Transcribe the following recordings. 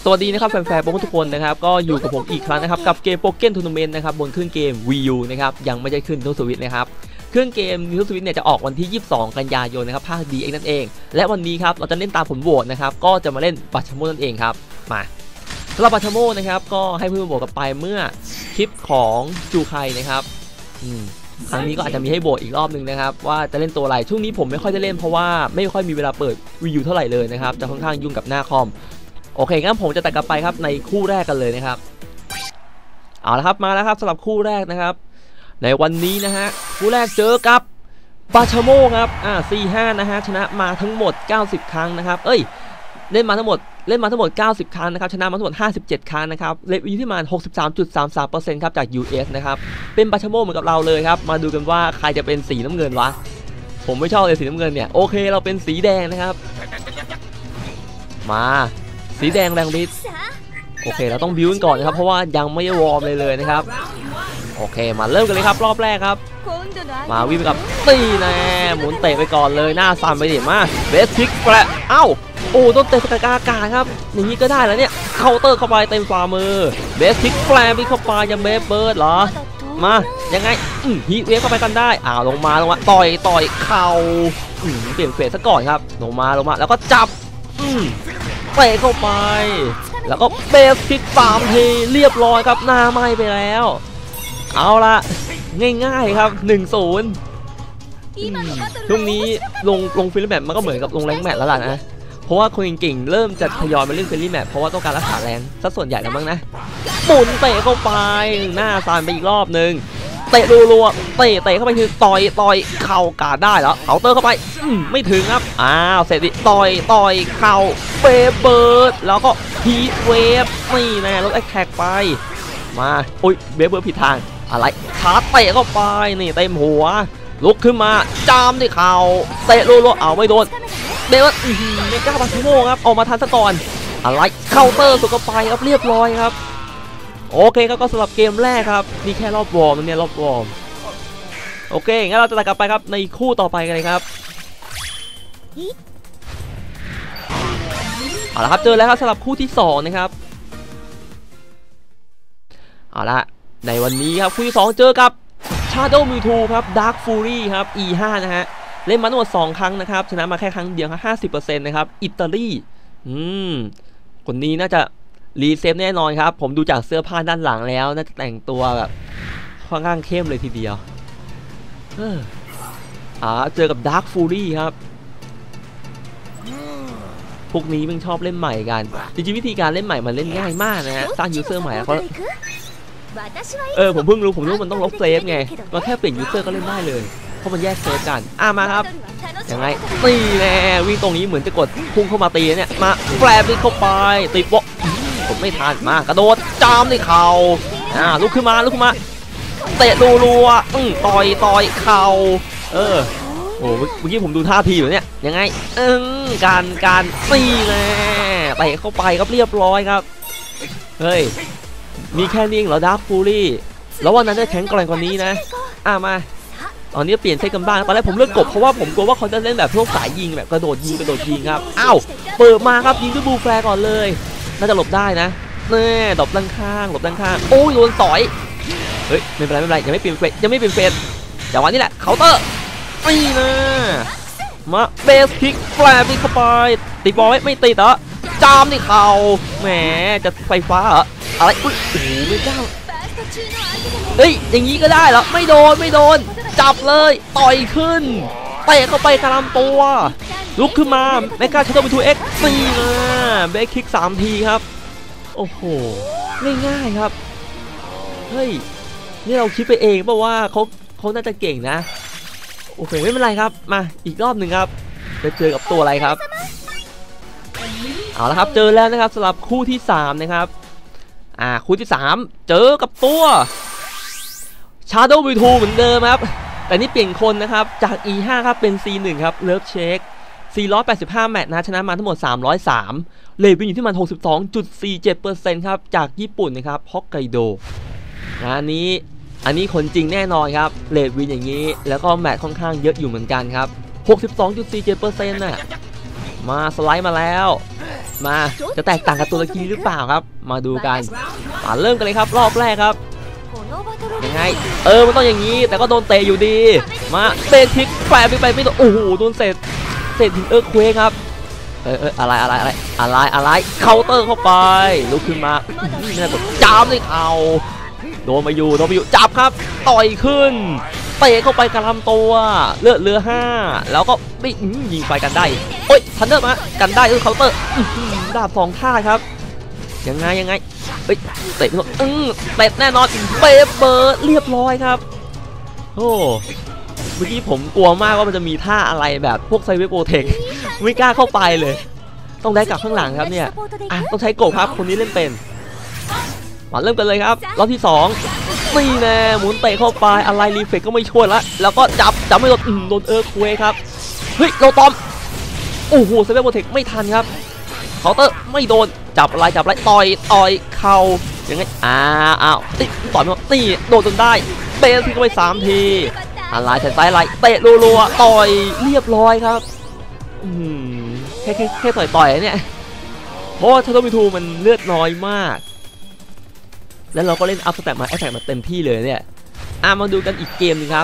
วัสดีนะครับแฟนๆโป๊กทุกคนนะครับก็อยู่กับผมอีกครั้งนะครับกับเกมโป๊กเก้นทัวร์นาเมนต์นะครับบนเครื่องเกม Wii U นะครับยังไม่ได้ขึ้น Nintendo Switch นะครับเครื่องเกม Nintendo Switch เนี่ยจะออกวันที่22กันยายนนะครับภาค DX นั่นเองและวันนี้ครับเราจะเล่นตามผลโหวตนะครับก็จะมาเล่นบัตชโมนั่นเองครับมาสำหรับบัตชโมนะครับก็ให้เพื่อนโหวตกันไปเมื่อคลิปของจูไคนะครับครั้งนี้ก็อาจจะมีให้โหวตอีกรอบนึงนะครับว่าจะเล่นตัวอะไรช่วงนี้ผมไม่ค่อยได้เล่นเพราะว่าไม่ค่อยมีเวลาเปิด Wii U เท่าไหร่เลยนะครับจะค่อนข้างยุ่งกับหน้าคอมโอเคงั้นผมจะตัดกลับไปครับในคู่แรกกันเลยนะครับเอาละครับมาแล้วครับสำหรับคู่แรกนะครับในวันนี้นะฮะคู่แรกเจอกับบาชโมครับ4-5นะฮะชนะมาทั้งหมด90ครั้งนะครับเล่นมาทั้งหมด90ครั้งนะครับชนะมาทั้งหมด57ครั้งนะครับเลทอยู่ที่ประมาณ 63.33% ครับจาก US นะครับเป็นบาชโมเหมือนกับเราเลยครับมาดูกันว่าใครจะเป็นสีน้ำเงินวะผมไม่ชอบเลยสีน้ำเงินเนี่ยโอเคเราเป็นสีแดงนะครับมาสีแดงแรงฤทธิ์โอเคเราต้องบิวกันก่อนนะครับเพราะว่ายังไม่ได้วอร์มเลยนะครับโอเคมาเริ่มกันเลยครับรอบแรกครับมาวิ่งกับตีแน่หมุนเตะไปก่อนเลยหน้าสั่นไปดิมาเบสทิกแปะเอ้าโอ้ต้นเตะสกัดอากาศครับอย่างนี้ก็ได้แล้วเนี่ยเคาน์เตอร์เข้าไปเต็มฝ่ามือเบสทิกแปะไปเข้าไปยังเบสเบิร์ดเหรอมายังไงฮีทเวฟเข้าไปกันได้ลงมาต่อยเข่าเปลี่ยนเฟสซะก่อนครับลงมาแล้วก็จับเตะเข้าไปแล้วก็เบสคิก3ทีเรียบร้อยครับหน้าไหม้ไปแล้วเอาละง่ายๆครับ 1-0 ช่วงนี้ลงฟิลแมตมันก็เหมือนกับลงแรงแมตแล้วล่ะนะเพราะว่าคนเก่งๆเริ่มจะทยอยมาเล่นฟิลแมตเพราะว่าต้องการรักษาแรงซะส่วนใหญ่แล้วมั้งนะหมุนเตะเข้าไปหน้าซานไปอีกรอบนึงเตะรัวๆเตะเข้าไปคือต่อยเข่ากาดได้แล้วเคาน์เตอร์เข้าไปไม่ถึงครับเสร็จดิต่อยเข่าเบิร์ดแล้วก็ฮีทเวฟนี่นะรถแอคแท็กไปมาอุ้ยเบิร์ดผิดทางอะไรชาร์จเตะเข้าไปนี่เต็มหัวลุกขึ้นมาจามที่เข่าเตะรัวๆไม่โดนเดวัตเมกาบาชิโมครับออกมาทันซะก่อนอะไรเคาน์เตอร์สุกไปครับเรียบร้อยครับโอเคครับก็สำหรับเกมแรกครับนี่แค่รอบวอร์มเนี่ยรอบวอร์มโอเคงั้นเราจะตัดกลับไปครับในคู่ต่อไปกันเลยครับเอาละครับเจอแล้วครับสำหรับคู่ที่2นะครับเอาละในวันนี้ครับคู่ที่2เจอกับ Shadow Mewtwo ครับ Dark Fury ครับ E5 นะฮะเล่นมาทั้งหมด2ครั้งนะครับชนะมาแค่ครั้งเดียวครับ 50% นะครับอิตาลีคนนี้น่าจะรีเซฟแน่นอนครับผมดูจากเสื้อผ้าด้านหลังแล้วน่าจะแต่งตัวแบบค่อนข้างเข้มเลยทีเดียวเจอกับ Dark Fury ครับพวกนี้มันชอบเล่นใหม่กันจริงๆวิธีการเล่นใหม่มันเล่นง่ายมากนะฮะสร้างยูเซอร์ใหม่แล้วก็ผมเพิ่งรู้มันต้องลบเซฟไงก็แค่เปลี่ยนยูเซอร์ก็เล่นได้เลยเพราะมันแยกเซฟกันมาครับยังไงตีแน่วิ่งตรงนี้เหมือนจะกดพุ่งเข้ามาตีเนี่ยมาแฟลชเข้าไปติดบล็อกผมไม่ทันมากระโดดจามในเข่าลุกขึ้นมาเตะรัวๆต่อยเข่าโอ้เมื่อกี้ผมดูท่าทีอยู่เนี่ยยังไงการตีแน่เตะเข้าไปครับเรียบร้อยครับเฮ้ยมีแค่นี้เหรอดาร์คฟูรี่แล้ววันนั้นจะแข็งแกร่งกว่านี้นะมาตอนนี้เปลี่ยนเซตกันบ้างตอนแรกผมเลือกกบเพราะว่าผมกลัวว่าเขาจะเล่นแบบพวกสายยิงแบบกระโดดยิงครับเปิดมาครับยิงด้วยบูแฟร์ก่อนเลยน่าจะหลบได้นะหลบด้านข้างโอ้ยโดนต่อยเฮ้ยไม่เป็นไรยังไม่เปลี่ยนเฟสจังหวะนี้แหละเคาน์เตอร์นี่นะมาเบสคิกแฟร์ไปเข้าไปติดบอลไม่ติดเหรอจามที่เข่าแหมจะไฟฟ้าเหรออะไรอุ้ยโอ้โหไม่ได้อย่างนี้ก็ได้เหรอไม่โดนจับเลยต่อยขึ้นเตะเข้าไปกระลำตัวลุกขึ้นมาแมกกาชัตเตอร์บีทูเอ็กซ์นี่นะเบสคิก3ทีครับโอ้โหง่ายๆครับเฮ้ยนี่เราคิดไปเองเพราะว่าเขาน่าจะเก่งนะโอเคไม่เป็นไรครับมาอีกรอบหนึ่งครับจะเจอกับตัวอะไรครับเอาละครับเจอแล้วนะครับสำหรับคู่ที่3นะครับคู่ที่3เจอกับตัว Shadow Mewtwo เหมือนเดิมครับแต่นี่เปลี่ยนคนนะครับจาก E5 ครับเป็น C1 ครับเลิฟเช็ค485แมตช์นะชนะมาทั้งหมด303เลทวินอยู่ที่มัน 62.47% ครับจากญี่ปุ่นนะครับฮอกไกโดอันนี้คนจริงแน่นอนครับเลทวินอย่างนี้แล้วก็แมตช์ค่อนข้างเยอะอยู่เหมือนกันครับ 62.47% น่ะมาสไลด์มาแล้วมาจะแตกต่างกับตัวตะกี้หรือเปล่าครับมาดูกันมาเริ่มกันเลยครับรอบแรกครับยังไงมันต้องอย่างนี้แต่ก็โดนเตะอยู่ดีมาเตะทิกแฝงไปไม่โดนโอ้โหโดนเศษหินเควครับอะไรเคาน์เตอร์เข้าไปลุกขึ้นมานี่นะจามเลยเข่าโดนมาอยู่จับครับต่อยขึ้นเตะเข้าไปกระลำตัวเลือดเหลือ5แล้วก็ไม่ยิงไปกันได้โอ้ยทันเดอร์มากันได้เคาน์เตอร์ดาบ2ท่าครับยังไงเฮ้ยเตะเตะแน่นอนเบิร์ดเรียบร้อยครับโอ้เมื่อกี้ผมกลัวมากว่ามันจะมีท่าอะไรแบบพวกไซเวอร์โปรเทคไม่กล้าเข้าไปเลยต้องได้กลับข้างหลังครับเนี่ยต้องใช้โกบครับคนนี้เล่นเป็นมาเริ่มกันเลยครับรอบที่2นี่แน่หมุนเตะเข้าไปอะไรรีเฟกก็ไม่ช่วยแล้วก็จับไม่โดนเควครับเฮ้ยโลตอมโอ้โหไซเวอร์โปรเทคไม่ทันครับเคาน์เตอร์ไม่โดนจับอะไรต่อยเข่ายังไงต่อยไม่ตีโดนจนได้เตะทิ้งเข้าไป3 ทีอะไรแทนซ้ายอะไรเตะรัวๆต่อยเรียบร้อยครับแค่ต่อยเนี่ยเพราะว่าทัตโตมิทูมันเลือดน้อยมากแล้วเราก็เล่นอัพสแตทมาแอตแทกมาเต็มที่เลยเนี่ยมาดูกันอีกเกมนึงครับ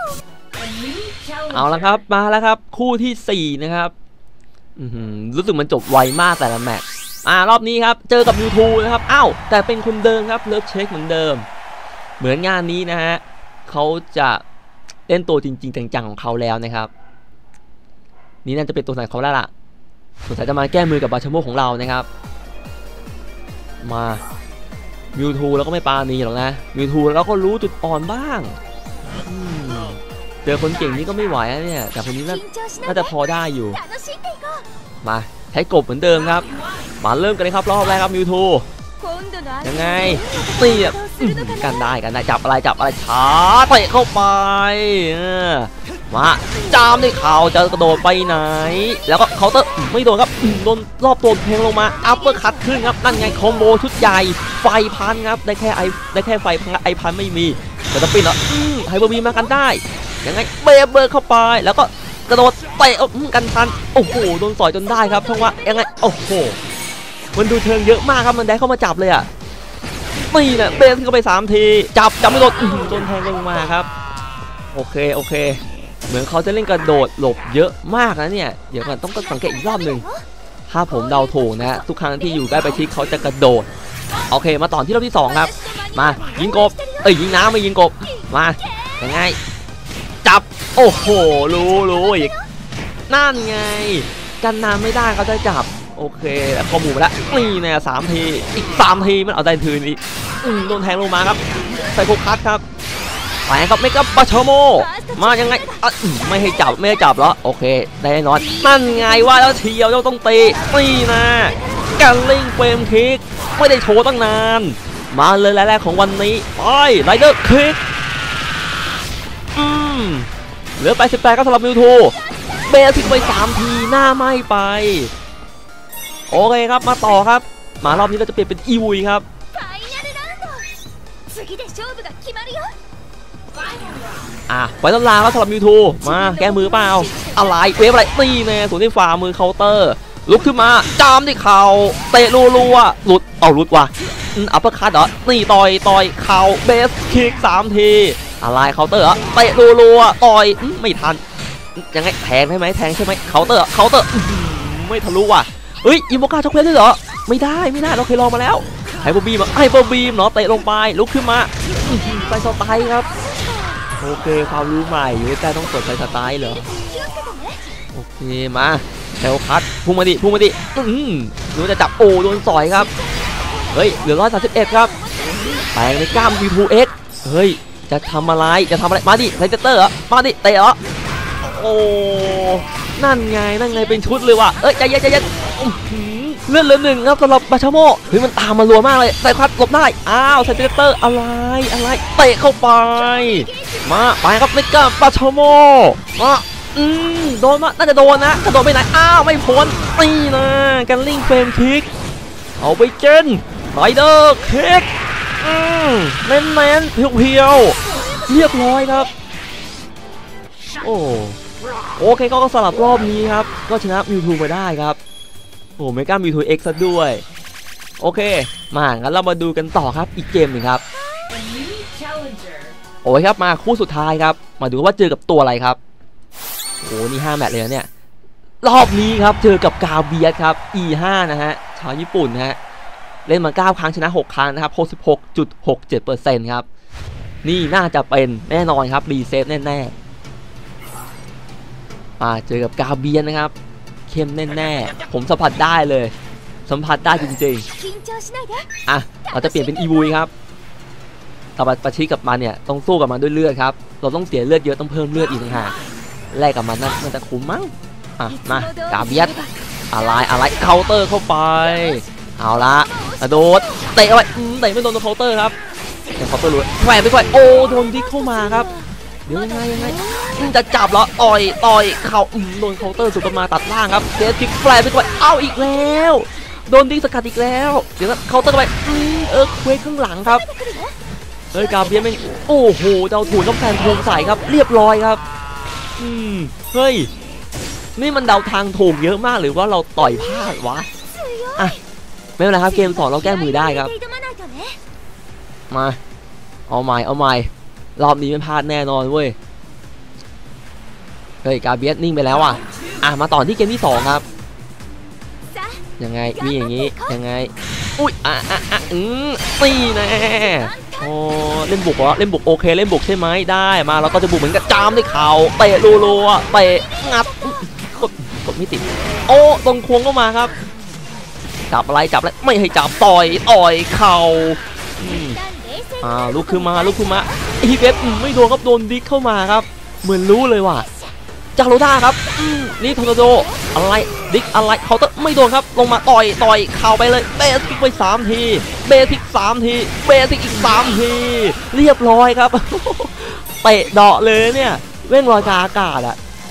เอาละครับมาแล้วครับคู่ที่4นะครับรู้สึกมันจบไวมากแต่ละแมตช์รอบนี้ครับเจอกับมิวทูนะครับแต่เป็นคนเดิมครับเลิฟเช็คเหมือนเดิมเหมือนงานนี้นะฮะเขาจะเล่นตัวจริงๆจังๆของเขาแล้วนะครับนี่น่าจะเป็นตัวไหนเขาแล้วล่ะสงสัยจะมาแก้มือกับบาชโมของเรานะครับมามิวทูแล้วก็ไม่ปาณีหรอกนะมิวทูแล้วก็รู้จุดอ่อนบ้างเจอคนเก่งนี้ก็ไม่ไหวเนี่ยแต่คนนี้น่าจะพอได้อยู่มาใช้กบเหมือนเดิมครับมาเริ่มกันเลยครับรอบแรกครับมิวทูยังไงตีกันได้จับอะไรช้าเตะเข้าไปมาจามด้วยเข่าจะกระโดดไปไหนแล้วก็เคาน์เตอร์ไม่โดนครับโดนรอบตัวเพลงลงมาอัปเปอร์คัตขึ้นครับนั่นไงคอมโบชุดใหญ่ไฟพันครับได้แค่ไฟพันไม่มีแต่ต้องปิดแล้วไฮเปอร์บีมากันได้ยังไงเบอร์เข้าไปแล้วก็กระโดดเตะกันทันโอ้โหโดนสอยจนได้ครับช่องว่ายังไงโอ้โหมันดูเชิงเยอะมากครับมันได้เข้ามาจับเลยนี่นะเบนเข้าไป3 ทีจับไม่โดนแทงลงมาครับโอเคเหมือนเขาจะเล่นกระโดดหลบเยอะมากนะเนี่ยเดี๋ยวก่อนต้องสังเกตอีกรอบหนึ่งถ้าผมเดาถูกนะทุกครั้งที่อยู่ใกล้ไปชิดเขาจะกระโดดโอเคมาต่อที่รอบที่2ครับมายิงกบยิงน้ำไม่ยิงกบมายังไงจับโอ้โหรู้อีกนั่นไงกันน้ำไม่ได้เขาจะจับโอเคแล้วข้อมูลไปแล้วนี่เนี่ย3 ทีอีก3 ทีมันเอาได้คืนอีกโดนแทงลงมาครับไซโคคัทครับไปครับไม่กับปาชโมมายังไงไม่ให้จับเหรอโอเคได้แน่นอนนั่นไงว่าแล้วเชียวต้องตีนี่นะการลิงเฟรมคิกไม่ได้โชว์ตั้งนานมาเลยแรกของวันนี้ไปไรเดอร์คิกเหลือ88ก็สำหรับมิวทูเบลทิ้งไป3 ทีหน้าไม่ไปโอเคครับมาต่อครับมารอบนี้เราจะเปลี่ยนเป็นอีวุยครับไปต้นลาครับสำหรับมิวทูมาแก้มือเปล่าอะไรเวฟอะไรตีแน่ส่วนที่ฝ่ามือเคาน์เตอร์ลุกขึ้นมาจามที่เข่าเตะรัวหลุดว่ะอัปเปอร์คัทเหรอนี่ต่อยเข่าเบสคิก3 ทีอะไรเคาน์เตอร์เตะรัวต่อยไม่ทันยังไงแทงใช่ไหมเคาน์เตอร์ไม่ทะลุว่ะอิโมกาช็อกเพลสด้วยเหรอไม่ได้เราเคยลองมาแล้วไฮเปอร์บีมเนาะเตะลงไปลุกขึ้นมาไซสไตล์ครับโอเคความรู้ใหม่อยู่ใกล้ต้องกดไซสไตล์เหรอโอเคมาแถวคัทพุ่งมาดิรู้จะจับโดนสอยครับเหลือ131ครับแปลงในกล้าม V2X จะทำอะไรมาดิไซเตอร์มาดิเตะนั่นไงเป็นชุดเลยว่ะใจเย็นเลื่อนเหลือ1ครับสำหรับบาชโมมันตามมารัวมากเลยไซคัทหลบได้ไซเตอร์อะไรเตะเข้าไปไปครับในกล้ามบาชโมมาโดนน่าจะโดนนะกระโดดไปไหนไม่พ้นนี่นะกันลิงเฟรมคิกเอาไปเจนไรเดอร์คิกเน้นเพียวเรียบร้อยครับโอ้โอเคก็สลับรอบนี้ครับก็ชนะมิวทูมาได้ครับโอ้เมกามิวทูเอ็กซ์ซะด้วยโอเคมางั้นเรามาดูกันต่อครับอีกเกมหนึ่งครับโอ้ยครับมาคู่สุดท้ายครับมาดูว่าเจอกับตัวอะไรครับโอ้นี่5 แมตช์เลยนะเนี่ยรอบนี้ครับเจอกับกาเบียสครับ E5 นะฮะชาวญี่ปุ่นนะฮะเล่นมา9 ครั้งชนะ6 ครั้งนะครับ 66.67% ครับนี่น่าจะเป็นแน่นอนครับรีเซ็ตแน่ๆเจอกับกาเบียสนะครับเข้มแน่ๆผมสัมผัสได้เลยสัมผัสได้จริงๆเราจะเปลี่ยนเป็นอีวุยครับต่อไปประชิดกับมันเนี่ยต้องสู้กับมันด้วยเลือดครับเราต้องเสียเลือดเยอะต้องเพิ่มเลือดอีกต่างหากแลกกับมันน่าจะคุ้มมั้งมากาเบียสอะไรเคาน์เตอร์เข้าไปเอาละโดดเตะเข้าไปเตะไม่โดนตัวเคาน์เตอร์ครับแต่เคาน์เตอร์รู้แหวนไปก่อนโอ้โดนดิ๊กเข้ามาครับเดี๋ยวยังไงจะจับเหรอต่อยเข่าโดนเคาน์เตอร์สุดประมาตัดล่างครับเดสทิกแฟร์ไปก่อนเอาอีกแล้วโดนดิ๊กสกัดอีกแล้วเดี๋ยวเคาน์เตอร์ไปเควสข้างหลังครับกาเบียสไม่โอ้โหเจ้าถูกกับแฟนทงใส่ครับเรียบร้อยครับเฮ้ยนี่มันเดาทางถูกเยอะมากหรือว่าเราต่อยพลาดวะไม่เป็นไรครับเกม2เราแก้มือได้ครับมาเอาใหม่รอบนี้ไม่พลาดแน่นอนเว้ยเฮ้ยกาเบียสนิ่งไปแล้วมาต่อที่เกมที่2ครับยังไงมีอย่างนี้ยังไงอุ้ยตีแน่เล่นบุกเหรอเล่นบุกโอเคเล่นบุกใช่ไหมได้มาเราก็จะบุกเหมือนกับจามด้วยเข่าเตะรัวๆเตะงัดกดไม่ติดตรงควงเข้ามาครับจับอะไรไม่ให้จับต่อยเข่าลุกขึ้นมาอีเวฟไม่โดนครับโดนดิ๊กเข้ามาครับเหมือนรู้เลยว่ะจากโรด้าครับนี่ทอร์นาโดอะไรดิ๊กอะไรเขาไม่โดนครับลงมาต่อยเข่าไปเลยเบสิกไป3 ทีเบสิก3 ทีเบสิกอีก3 ทีเรียบร้อยครับเตะเดาะเลยเนี่ยเว้งลอยกาอากาศ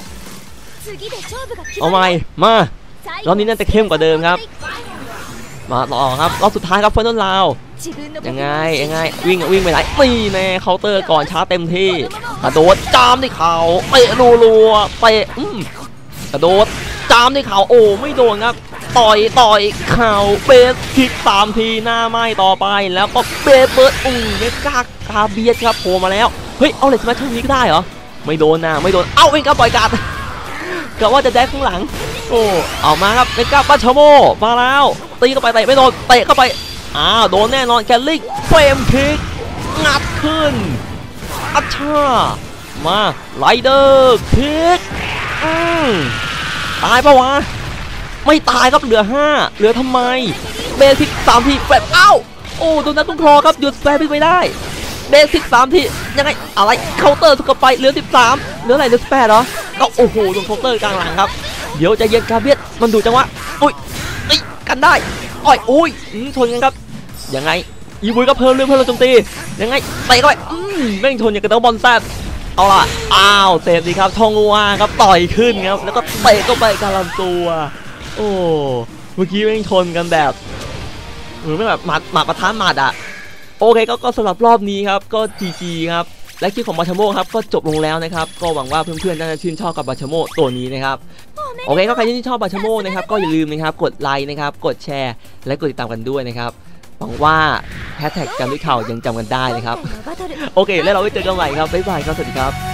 เอาใหม่มารอบนี้น่าจะเข้มกว่าเดิมครับมาต่อครับรอบสุดท้ายครับเฟอร์นันลาวยังไงวิ่งไปไหนตีแน่เคาน์เตอร์ก่อนช้าเต็มที่กระโดดจามที่เข่าเตะรัวเตะกระโดดจามที่เข่าไม่โดนครับต่อยเข่าเบสคิก3 ทีหน้าไม้ต่อไปแล้วก็เบสเบิร์ดเมกาเบียสครับโผล่มาแล้วเฮ้ยเอาเลยสมัชช่วงนี้ก็ได้เหรอไม่โดนเอาเองก็ปล่อยกัดกะว่าจะแดกข้างหลังเอามาครับเมกาปาชโมมาแล้วตีเข้าไปเตะไม่โดนเตะเข้าไปโดนแน่นอนแกลลิกเฟรมคิกงัดขึ้นอัชชามาไลเดอร์คิกตายปะวะไม่ตายครับเหลือ5เหลือทำไมเบสิก3 ทีแฟบโดนนักตุ้งคอครับหยุดแฟบไม่ได้เบสิก3 ทียังไงอะไรเคาน์เตอร์สุกไปเหลือ13เหลืออะไรเหลือ18เหรอก็โอ้โหโดนเคาน์เตอร์กลางหลังครับเดี๋ยวจะเย็นกาเบียสมันดูจังวะกันได้ชนกันครับยังไงอีบุยก็เพิ่มเรื่องเพื่อนเราโจมตียังไงเตะเข้าไปแม่งชนอย่างกระเตาบอลแซ่บเอาล่ะเซฟดีครับทองวาครับต่อยขึ้นครับแล้วก็เตะเข้าไปกลางลำตัวเมื่อกี้แม่งชนกันแบบเหมือนแบบหมัดประทานหมัดโอเคก็สำหรับรอบนี้ครับก็ GG ครับและคลิปของบาชโมครับก็จบลงแล้วนะครับก็หวังว่าเพื่อนๆน่าจะชื่นชอบกับบาชโมตัวนี้นะครับโอเคก็ใครที่ชอบบาชโมนะครับก็อย่าลืมนะครับกดไลค์นะครับกดแชร์และกดติดตามกันด้วยนะครับหวังว่าแฮชแท็กกันด้วยข่าวยังจำกันได้นะครับโอเคแล้วเราไว้เจอกันใหม่ครับบ๊ายบายครับสวัสดีครับ